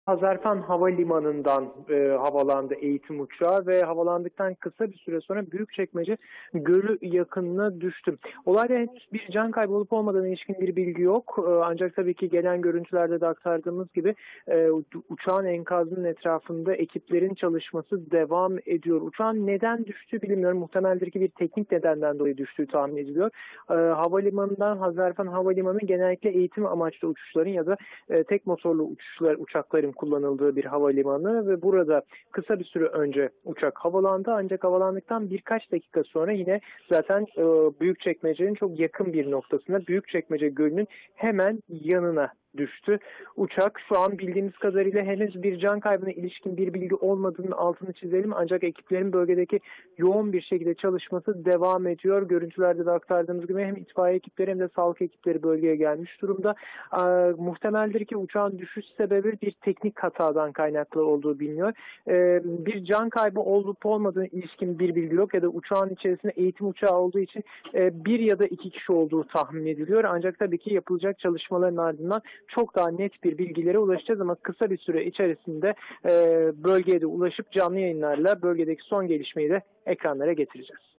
Hazarfen Havalimanı'ndan havalandı eğitim uçağı ve havalandıktan kısa bir süre sonra Büyükçekmece Gölü yakınına düştü. Olayda henüz bir can kaybı olup olmadığına ilişkin bir bilgi yok. Ancak tabii ki gelen görüntülerde de aktardığımız gibi uçağın enkazının etrafında ekiplerin çalışması devam ediyor. Uçağın neden düştüğü bilinmiyor. Muhtemeldir ki bir teknik nedenden dolayı düştüğü tahmin ediliyor. Havalimanından Hazarfen Havalimanı genellikle eğitim amaçlı uçuşların ya da tek motorlu uçakların kullanıldığı bir havalimanı ve burada kısa bir süre önce uçak havalandı, ancak havalandıktan birkaç dakika sonra yine zaten Büyükçekmece'nin çok yakın bir noktasında Büyükçekmece Gölü'nün hemen yanına düştü. Uçak şu an bildiğimiz kadarıyla henüz bir can kaybına ilişkin bir bilgi olmadığının altını çizelim, ancak ekiplerin bölgedeki yoğun bir şekilde çalışması devam ediyor. Görüntülerde de aktardığımız gibi hem itfaiye ekipleri hem de sağlık ekipleri bölgeye gelmiş durumda. Muhtemeldir ki uçağın düşüş sebebi bir teknik hatadan kaynaklı olduğu biliniyor. Bir can kaybı olup olmadığına ilişkin bir bilgi yok ya da uçağın içerisinde eğitim uçağı olduğu için bir ya da iki kişi olduğu tahmin ediliyor. Ancak tabii ki yapılacak çalışmaların ardından çok daha net bir bilgilere ulaşacağız ama kısa bir süre içerisinde bölgeye de ulaşıp canlı yayınlarla bölgedeki son gelişmeyi de ekranlara getireceğiz.